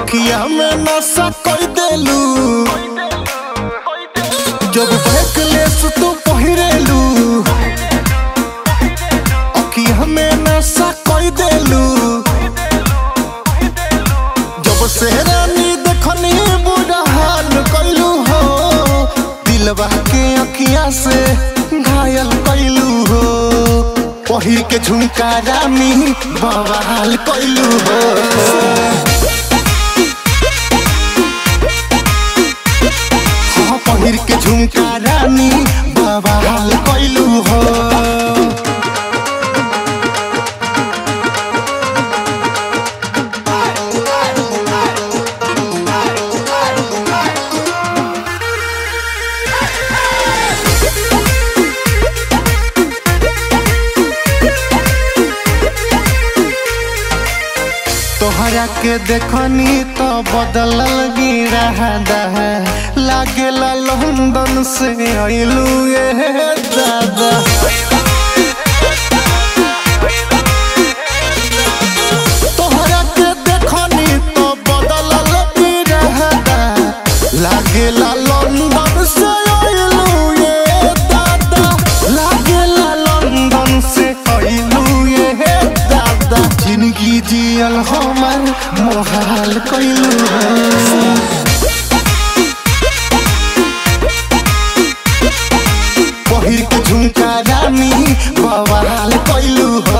अखिया में नशा कर देलू जब बैकलेस तू पहिरेलू अखिया में नशा कर देलू जब से रानी देखनी बुरा हाल कैलू हो दिलवा के अखिया से घायल कैलू हो पहिर के झुमका रानी बवाल कैलू हो पहिर के झुमका रानी बवाल कैलू हो तोहरा के देखनी तो बदलल गिरहदा है लागेला लंदन से आइलू ये दादा तोहरा के देखनी तो बदलल गिरहदा लागेला लंदन से आइलू ये दादा लागेला लंदन से आइलू ये दादा जिंदगी जियल हमर मोहाल कैलू पहिर के झुमका रानी बवाल कैलू हो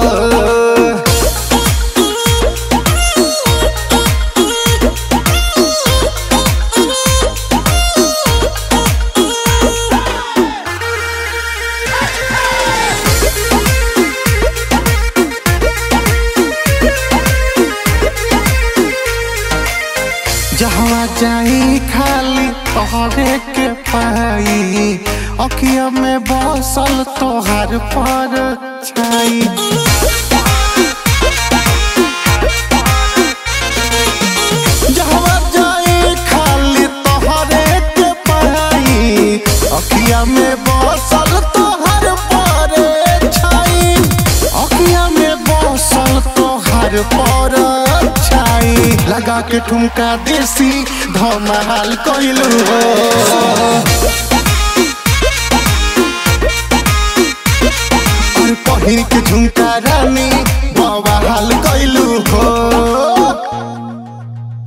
जहाँ जाई खाली तोहरे के पाई अखिया में बसल तोहर पर छाई जहाँ जाई खाली तोहरे के पाई अखिया में बसल तोहर पर छाई अखिया में बसल तोहर पर लगा के ठुमका देसी धमाल कैलू हो और पहिर के झुमका रानी बवाल कैलू।